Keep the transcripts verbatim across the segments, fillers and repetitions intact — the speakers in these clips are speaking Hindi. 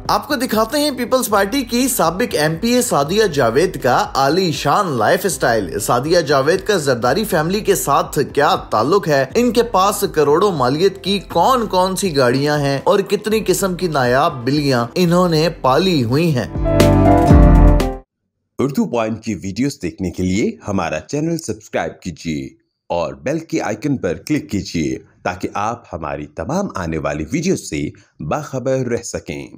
आपको दिखाते हैं पीपल्स पार्टी की साबिक एमपीए सादिया जावेद का आलीशान लाइफस्टाइल। सादिया जावेद का जरदारी फैमिली के साथ क्या ताल्लुक है, इनके पास करोड़ों मालियत की कौन कौन सी गाड़ियां हैं और कितनी किस्म की नायाब बिल्लियां इन्होंने पाली हुई हैं। उर्दू पॉइंट की वीडियोस देखने के लिए हमारा चैनल सब्सक्राइब कीजिए और बेल के आइकन पर क्लिक कीजिए ताकि आप हमारी तमाम आने वाली वीडियोस से बाखबर रह सकें।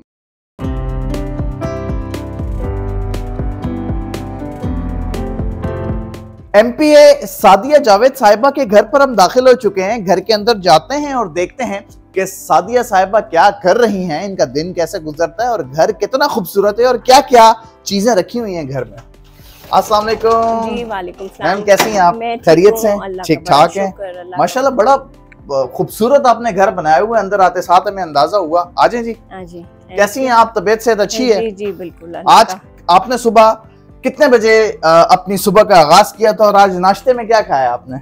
एमपीए सादिया जावेद साहिबा के घर पर हम दाखिल हो चुके हैं। घर के अंदर जाते हैं और देखते हैं कि सादिया साहिबा क्या कर रही हैं, इनका दिन कैसे गुजरता है और घर कितना खूबसूरत है और क्या क्या चीजें रखी हुई हैं घर में। अस्सलाम वालेकुम। जी वालेकुम सलाम। मैम कैसी हैं आप? खैरियत से? ठीक ठाक हैं माशाल्लाह। बड़ा खूबसूरत आपने घर बनाया हुआ है। अंदर आते साथ हमें अंदाजा हुआ। आ जाए जी। जी कैसी हैं आप? तबीयत सेहत अच्छी है? जी जी बिल्कुल। आज आपने सुबह कितने बजे अपनी सुबह का आगाज किया था और आज नाश्ते में क्या खाया आपने?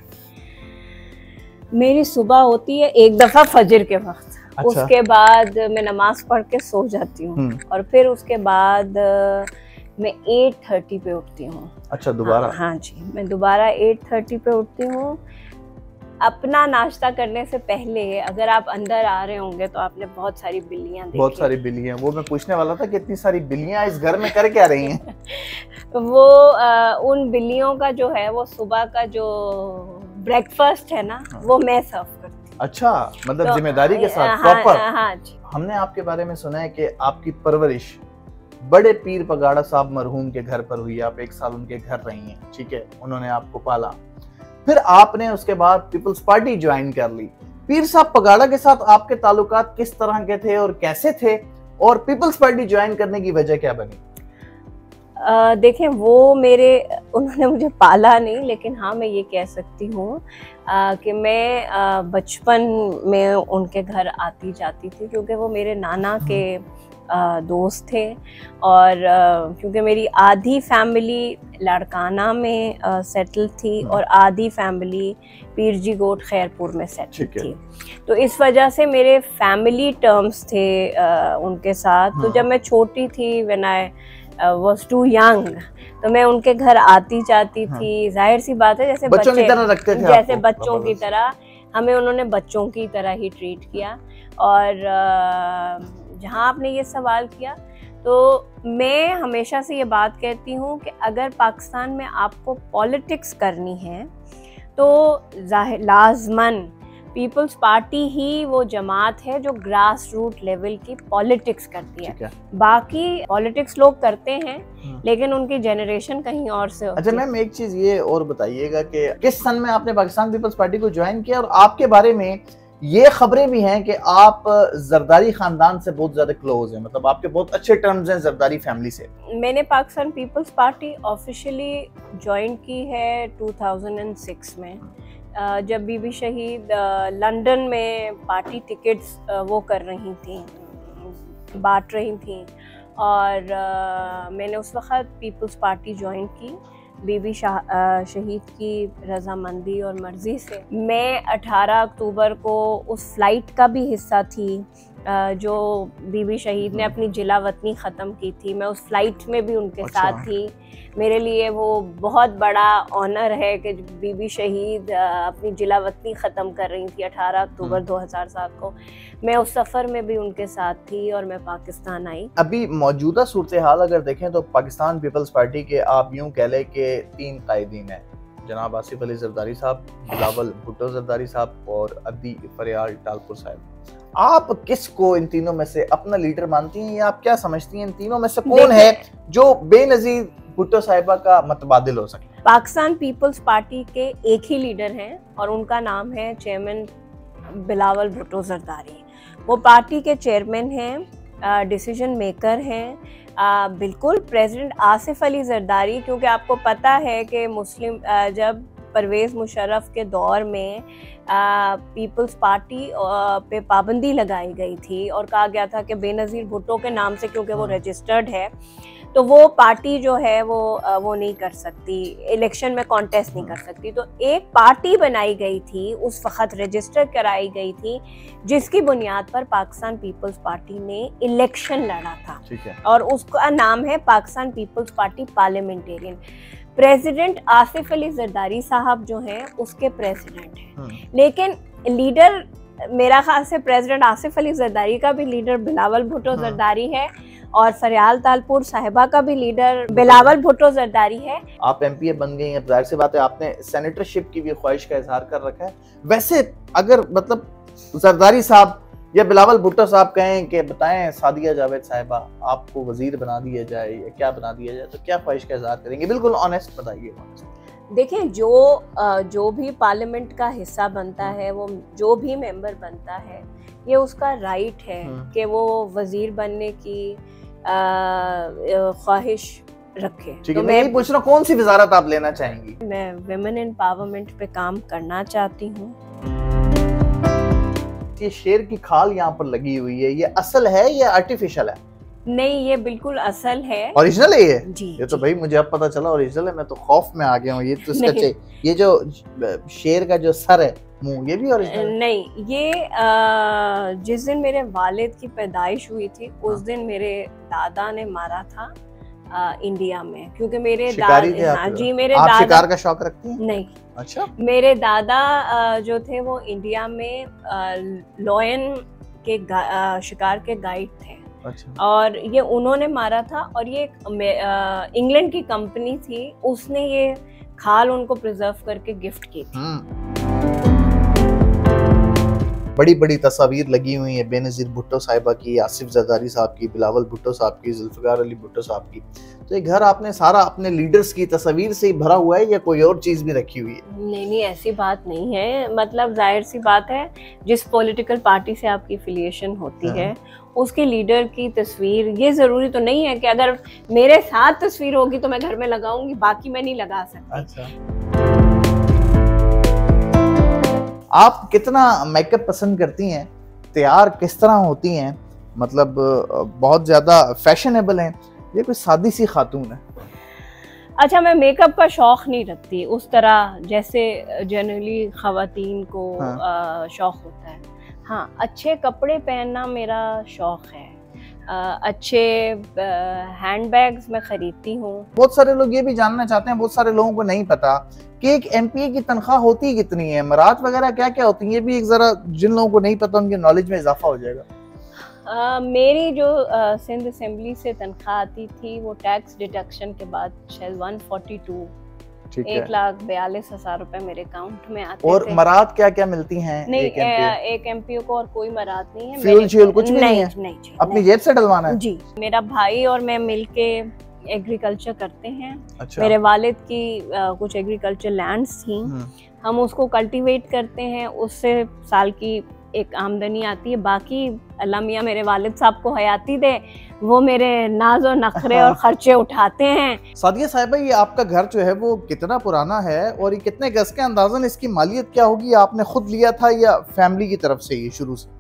मेरी सुबह होती है एक दफा फजर के वक्त। अच्छा। उसके बाद मैं नमाज पढ़ के सो जाती हूँ और फिर उसके बाद मैं एट थर्टी पे उठती हूँ। अच्छा दोबारा? हाँ, हाँ जी, मैं दोबारा एट थर्टी पे उठती हूँ। अपना नाश्ता करने से पहले अगर आप अंदर आ रहे होंगे तो आपने बहुत सारी बिल्लियां देखी। बहुत सारी बिल्लियां, वो मैं पूछने वाला था कि इतनी सारी बिल्लियां इस घर में कर क्या रही हैं? वो आ, उन बिल्लियों का जो है वो सुबह का जो ब्रेकफास्ट है ना, वो मैं सर्व करती हूँ। अच्छा, मतलब तो, जिम्मेदारी के साथ प्रॉपर। हाँ, हाँ जी। हमने आपके बारे में सुना है कि आपकी परवरिश बड़े पीर पगाड़ा साहब मरहूम के घर पर हुई। आप एक साल उनके घर रही हैं, ठीक है, उन्होंने आपको पाला। फिर आपने उसके बाद पीपल्स पार्टी ज्वाइन कर ली। पीर साहब पगाड़ा के साथ आपके ताल्लुकात किस तरह के थे और कैसे थे, और पीपल्स पार्टी ज्वाइन करने की वजह क्या बनी? Uh, देखें, वो मेरे उन्होंने मुझे पाला नहीं, लेकिन हाँ मैं ये कह सकती हूँ uh, कि मैं uh, बचपन में उनके घर आती जाती थी क्योंकि वो मेरे नाना के uh, दोस्त थे। और uh, क्योंकि मेरी आधी फैमिली लाड़काना में सेटल uh, थी और आधी फैमिली पीरजी गोट खैरपुर में सेटल थी, तो इस वजह से मेरे फैमिली टर्म्स थे uh, उनके साथ। तो जब मैं छोटी थी, when I was too young, तो मैं उनके घर आती जाती थी। जाहिर सी बात है, जैसे बच्चों की तरह रखते थे, जैसे बच्चों की तरह हमें उन्होंने बच्चों की तरह ही ट्रीट किया। और जहाँ आपने ये सवाल किया, तो मैं हमेशा से ये बात कहती हूँ कि अगर पाकिस्तान में आपको पॉलिटिक्स करनी है तो लाजमन पीपल्स पार्टी ही वो जमात है जो ग्रास रूट लेवल की पॉलिटिक्स करती है। बाकी पॉलिटिक्स लोग करते हैं लेकिन उनकी जनरेशन कहीं और से होती है। अच्छा मैम, एक चीज ये और बताइएगा कि किस सन में आपने पाकिस्तान पीपल्स पार्टी को ज्वाइन किया, और आपके बारे में ये खबरें भी हैं कि आप जरदारी खानदान से बहुत ज्यादा क्लोज हैं, मतलब आपके बहुत अच्छे टर्म्स हैं जरदारी फैमिली से। मैंने Pakistan Peoples Party officially join की है टू थाउजेंड सिक्स में, जब बीबी शहीद लंदन में पार्टी टिकट्स वो कर रही थी, बांट रही थी, और मैंने उस वक़्त पीपल्स पार्टी ज्वाइन की बीबी शहीद की रजामंदी और मर्ज़ी से। मैं अठारह अक्टूबर को उस फ्लाइट का भी हिस्सा थी जो बीबी शहीद ने अपनी जिला वतनी ख़त्म की थी। मैं उस फ्लाइट में भी उनके अच्छा। साथ थी। मेरे लिए वो बहुत बड़ा ऑनर है कि बीबी शहीद अपनी जिला वतनी ख़त्म कर रही थी अठारह अक्टूबर दो हज़ार सात को। मैं उस सफ़र में भी उनके साथ थी और मैं पाकिस्तान आई। अभी मौजूदा सूरत हाल अगर देखें तो पाकिस्तान पीपल्स पार्टी के आप यूँ कह लें कि तीन कायदीन हैं, जनाब आसिफ अली जरदारी साहब, बिलावल भुट्टो जरदारी साहब और अब्दी फरियाल टालपुर साहब। आप किसको इन तीनों में से अपना लीडर मानती हैं, या आप क्या समझती हैं इन तीनों में से कौन है जो बेनजीर भुट्टो साहिबा का मतबादिल हो सके? पाकिस्तान पीपल्स पार्टी के एक ही लीडर हैं और उनका नाम है चेयरमैन बिलावल भुट्टो जरदारी। वो पार्टी के चेयरमैन हैं, डिसीजन मेकर हैं। आ, बिल्कुल प्रेसिडेंट आसिफ अली जरदारी, क्योंकि आपको पता है कि मुस्लिम आ, जब परवेज़ मुशर्रफ के दौर में आ, पीपल्स पार्टी आ, पे पाबंदी लगाई गई थी और कहा गया था कि बेनज़ीर भुट्टो के नाम से, क्योंकि वो रजिस्टर्ड है, तो वो पार्टी जो है वो वो नहीं कर सकती, इलेक्शन में कॉन्टेस्ट नहीं कर सकती। तो एक पार्टी बनाई गई थी, उस वक्त रजिस्टर कराई गई थी, जिसकी बुनियाद पर पाकिस्तान पीपल्स पार्टी ने इलेक्शन लड़ा था। ठीक है। और उसका नाम है Pakistan Peoples Party Parliamentarian. President Asif Ali Zardari साहब जो हैं उसके प्रेसिडेंट हैं, लेकिन लीडर मेरा ख्याल से प्रेसिडेंट आसिफ अली जरदारी का भी लीडर बिलावल भुट्टो जरदारी है, और फरियाल तालपुर साहिबा का भी लीडर बिलावल भुट्टो जरदारी है। आप एमपीए बन गई हैं, जाहिर सी बात है आपने सेनेटरशिप की भी ख्वाहिश का इजहार कर रखा है। वैसे अगर मतलब जरदारी साहब या बिलावल भुट्टो साहब कहें कि बताएं सादिया जावेद साहिबा आपको वजीर बना दिया जाए या क्या बना दिया जाए, तो क्या ख्वाहिश का इजहार करेंगे? बिल्कुल ऑनेस्ट बताइए। देखिए, जो जो भी पार्लियामेंट का हिस्सा बनता है, वो जो भी मेंबर बनता है, ये उसका राइट है कि वो वजीर बनने की ख्वाहिश रखे। ठीक है, तो मैं पूछ रहा हूँ कौन सी वजारत आप लेना चाहेंगी? मैं विमेन एम्पावरमेंट पे काम करना चाहती हूँ। ये शेर की खाल यहाँ पर लगी हुई है, ये असल है या आर्टिफिशियल है? नहीं, ये बिल्कुल असल है, ओरिजिनल है ये। जी, ये तो भाई मुझे अब पता चला ओरिजिनल है, मैं तो खौफ में आ गया हूँ। ये तो इसका ये जो शेर का जो सर है, मुंह, ये भी ओरिजिनल नहीं। ये आ, जिस दिन मेरे वालिद की पैदाइश हुई थी, उस दिन मेरे दादा ने मारा था आ, इंडिया में, क्योंकि मेरे दादा, हाँ जी, मेरे आप दादा शिकार का शौक रखती हैं? नहीं। अच्छा। मेरे दादा जो थे वो इंडिया में लॉयन के शिकार के गाइड थे। अच्छा। और ये उन्होंने मारा था, और ये इंग्लैंड की कंपनी थी, उसने ये खाल उनको प्रिजर्व करके गिफ्ट की थी। बड़ी बड़ी तस्वीर लगी हुई है बेनज़ीर भुट्टो साहिबा की, आसिफ जरदारी साहब की, बिलावल भुट्टो साहब की, जुल्फ़िकार अली भुट्टो साहब की। तो ये घर आपने सारा अपने लीडर्स की तस्वीर से ही भरा हुआ है या कोई और चीज़ भी रखी हुई है? नहीं नहीं, ऐसी बात नहीं है। मतलब जाहिर सी बात है, जिस पॉलिटिकल पार्टी से आपकी एफिलिएशन होती हाँ। है, उसके लीडर की तस्वीर, ये ज़रूरी तो नहीं है कि अगर मेरे साथ तस्वीर होगी तो मैं घर में लगाऊंगी, बाकी मैं नहीं लगा सकती। अच्छा। आप कितना मेकअप पसंद करती हैं? तैयार किस तरह होती हैं? मतलब बहुत ज़्यादा फैशनेबल हैं, ये कोई सादी सी खातून है? अच्छा, मैं मेकअप का शौक़ नहीं रखती उस तरह जैसे जनरली ख़वातीन को हाँ। शौक़ होता है। हाँ, अच्छे कपड़े पहनना मेरा शौक़ है। अच्छे हैंडबैग्स मैं खरीदती हूँ। बहुत सारे लोग ये भी जानना चाहते हैं, बहुत सारे लोगों को नहीं पता कि एक एमपीए की तनख्वाह होती कितनी है, मरात वगैरह क्या क्या होती है, ये भी एक जरा जिन लोगों को नहीं पता उनके नॉलेज में इजाफा हो जाएगा। आ, मेरी जो आ, सिंध असेंबली से तनख्वाह आती थी, वो टैक्स डिडक्शन के बाद शायद एक सौ बयालीस, एक लाख बयालीस हजार रुपए मेरे अकाउंट में आते और थे। मरात क्या क्या मिलती हैं? नहीं, एक एमपीओ, एक एमपीओ को और कोई मरात नहीं है। फ्यूल श्यूल कुछ भी नहीं है? नहीं, अपनी जेब से डलवाना है? जी, मेरा भाई और मैं मिलके एग्रीकल्चर करते हैं। अच्छा। मेरे वालिद की आ, कुछ एग्रीकल्चर लैंड्स थी, हम उसको कल्टीवेट करते हैं, उससे साल की एक आमदनी आती है। बाकी अल्लाह मियाँ मेरे वालिद साहब को हयाती दे, वो मेरे नाज और नखरे और खर्चे उठाते हैं। सादिया साहिबा, ये आपका घर जो है वो कितना पुराना है और ये कितने गज के अंदाजन इसकी मालियत क्या होगी? आपने खुद लिया था या फैमिली की तरफ से ये शुरू से?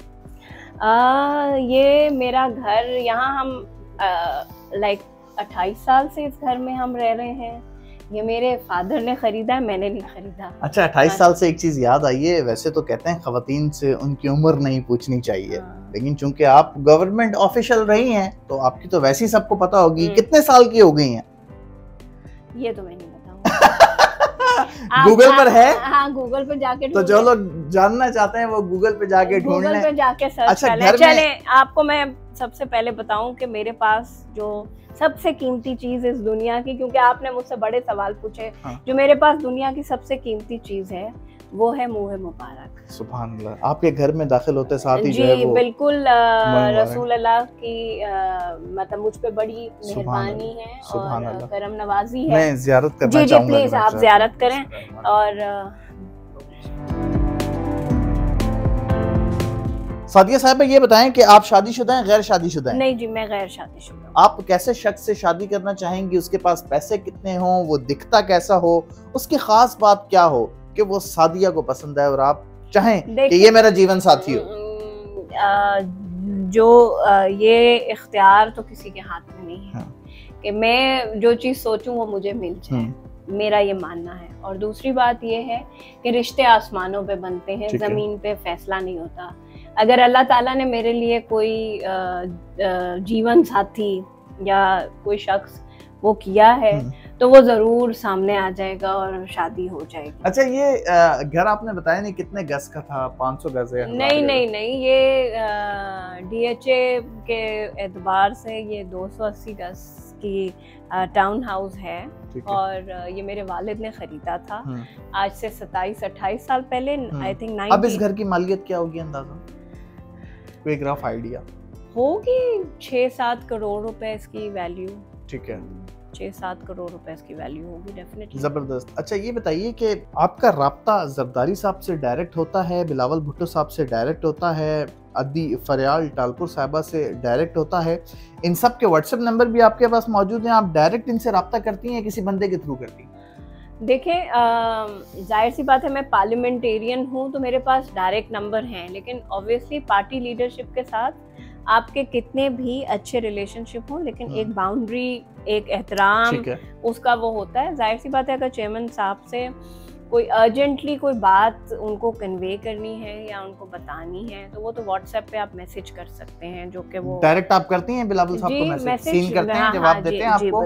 आ, ये मेरा घर, यहाँ हम लाइक अट्ठाईस साल से इस घर में हम रह रहे हैं। ये मेरे फादर ने खरीदा है, मैंने नहीं खरीदा। अच्छा, अट्ठाईस साल से एक चीज याद आई है, वैसे तो कहते हैं खवातीन से उनकी उम्र नहीं पूछनी चाहिए, लेकिन चूंकि आप गवर्नमेंट ऑफिशियल रही हैं तो आपकी तो वैसे ही सबको पता होगी। कितने साल की हो गई हैं? ये तो मैं नहीं बताऊंगा। गूगल पर है? हाँ, गूगल पे जाके, तो जो लोग जानना चाहते हैं वो गूगल पे जाके ढूंढ लें। गूगल पे जाके सर्च अच्छा, कर लें। चले, आपको मैं सबसे पहले बताऊं कि मेरे पास जो सबसे कीमती चीज इस दुनिया की, क्योंकि आपने मुझसे बड़े सवाल पूछे, हाँ। जो मेरे पास दुनिया की सबसे कीमती चीज है वो है मुँह मुबारक। सुभान अल्लाह। आपके घर में दाखिल होते साथ ही जी, जो है वो बिल्कुल रसूल अल्लाह की मतलब मुझ पे बड़ी मेहरबानी है और करम नवाजी है। मैं ज़ियारत करना जी जी, प्लीज आप ज़ियारत करें। और सादिया साहिबा, ये बताएं कि आप शादीशुदा हैं, गैर शादीशुदा हैं? नहीं जी, मैं गैर शादीशुदा। आप कैसे शख्स से शादी करना चाहेंगी? उसके पास पैसे कितने हों, वो दिखता कैसा हो, उसकी खास बात क्या हो कि वो सादिया को पसंद है और आप चाहें कि ये मेरा जीवन साथी हो? जो ये इख्तियार तो किसी के हाथ में नहीं है, हाँ। कि मैं जो चीज़ सोचूं वो मुझे मिल जाए, मेरा ये मानना है। और दूसरी बात ये है कि रिश्ते आसमानों पे बनते हैं, ज़मीन पे फैसला नहीं होता। अगर अल्लाह ताला ने मेरे लिए कोई जीवन साथी या कोई शख्स वो किया है तो वो जरूर सामने आ जाएगा और शादी हो जाएगी। अच्छा, ये घर आपने बताया नहीं कितने गज का था? पाँच सौ गज है? नहीं नहीं नहीं, ये डीएचए के एतबार से ये दो सौ अस्सी गज की टाउन हाउस है और ये मेरे वालिद ने खरीदा था आज से सत्ताईस अट्ठाईस साल पहले, आई थिंक। अब इस घर की मालियत क्या होगी अंदाजा, कोई रफ आइडिया? होगी छह सात करोड़ रुपए इसकी वैल्यू। ठीक है, छह सात करोड़ रुपए इसकी वैल्यू होगी डेफिनेटली। जबरदस्त। अच्छा, ये बताइए कि आपका राब्ता जरदारी साहब से डायरेक्ट होता है, बिलावल भुट्टो साहब से डायरेक्ट होता है, अद्दी फरियाल टालपुर साहिबा से डायरेक्ट होता है? इन सब के व्हाट्सएप नंबर भी आपके पास मौजूद हैं? आप डायरेक्ट इनसे राब्ता करती हैं, किसी बंदे के थ्रू करती हैं? देखें, जाहिर सी बात है मैं पार्लियामेंटेरियन हूँ तो मेरे पास डायरेक्ट नंबर हैं, लेकिन ऑब्वियसली पार्टी लीडरशिप के साथ आपके कितने भी अच्छे रिलेशनशिप हों, लेकिन एक बाउंड्री, एक एहतराम उसका वो होता है। जाहिर सी बात है अगर चेयरमैन साहब से कोई अर्जेंटली कोई बात उनको कन्वे करनी है या उनको बतानी है तो वो तो व्हाट्सएप पे आप मैसेज कर सकते हैं, जो कि वो डायरेक्ट आप करती हैं बिलावल साहब को मैसेज, सीन करते हैं, जवाब देते हैं आपको?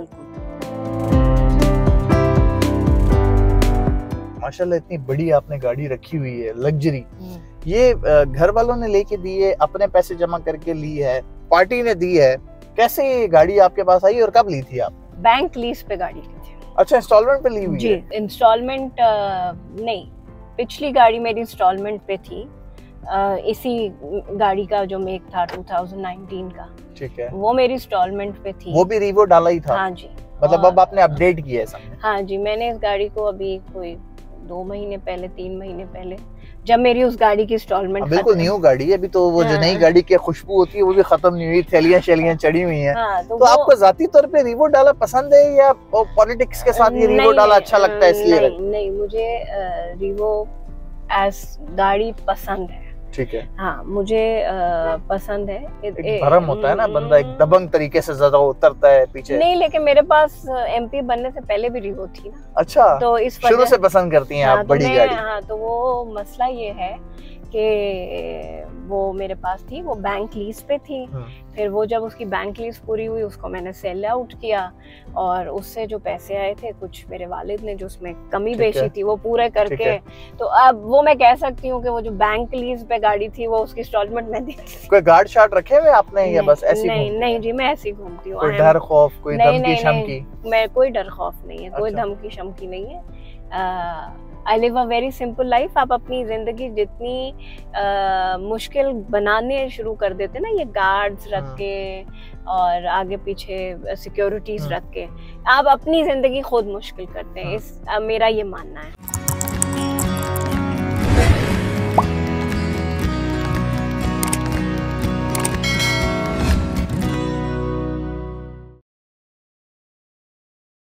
माशाल्लाह इतनी बड़ी आपने गाड़ी रखी हुई है, लग्जरी। ये घर वालों ने लेके दी है, अपने पैसे जमा करके ली है, पार्टी ने दी है? कैसे ये गाड़ी आपके पास आई और कब ली थी आप? बैंक लीज पे गाड़ी ली थी। अच्छा, इंस्टॉलमेंट पे ली हुई जी, है? इंस्टॉलमेंट नहीं, पिछली गाड़ी मेरी इंस्टॉलमेंट पे थी। आ, इसी गाड़ी का जो मेक था दो हज़ार उन्नीस का, ठीक है, वो मेरी इंस्टॉलमेंट पे थी। वो भी रीवो डाला ही था? हाँ जी। मतलब अब आपने अपडेट किया है समझे? हाँ जी, मैंने इस गाड़ी को अभी कोई दो महीने पहले, तीन महीने पहले, जब मेरी उस गाड़ी की इंस्टॉलमेंट, बिल्कुल न्यू गाड़ी है अभी तो, वो जो नई गाड़ी की खुशबू होती है वो भी खत्म नहीं हुई, थैलियां शैलियां चढ़ी हुई हैं। हाँ, तो, तो आपको जाती तौर पे रीवो डाला पसंद है या पॉलिटिक्स के साथ ये रीवो डाला अच्छा लगता है इसलिए? नहीं, नहीं, मुझे रीवो एज गाड़ी पसंद है। ठीक है, हाँ, मुझे आ, पसंद है। एक भरम होता है ना, बंदा एक दबंग तरीके से ज्यादा उतरता है पीछे। नहीं, लेकिन मेरे पास एमपी बनने से पहले भी रीवो थी ना। अच्छा, तो इस शुरू से पसंद करती हैं आप बड़ी गाड़ी? हाँ, तो वो मसला ये है कि वो मेरे पास थी, वो बैंक लीज पे थी। फिर वो जब उसकी बैंक लीज पूरी हुई उसको मैंने सेल आउट किया और उससे जो पैसे आए थे कुछ मेरे वालिद ने जो उसमें कमी बेची थी वो पूरे करके, तो अब वो मैं कह सकती हूँ कि वो जो बैंक लीज पे गाड़ी थी वो उसकी इंस्टॉलमेंट में दी थी। कोई गार्ड शार्ट रखे हुए आपने या बस ऐसी? नहीं नहीं जी, मैं ऐसी घूमती हूँ। कोई डर खौफ, कोई धमकी शमकी? मैं कोई डर खौफ नहीं है, कोई धमकी शमकी नहीं है। I live a very simple life. आप अपनी जिंदगी जितनी आ, मुश्किल बनाने शुरू कर देते ना, ये गार्ड्स रख के और आगे पीछे सिक्योरिटीज रख के, आप अपनी जिंदगी खुद मुश्किल करते हैं। इस आ, मेरा ये मानना है।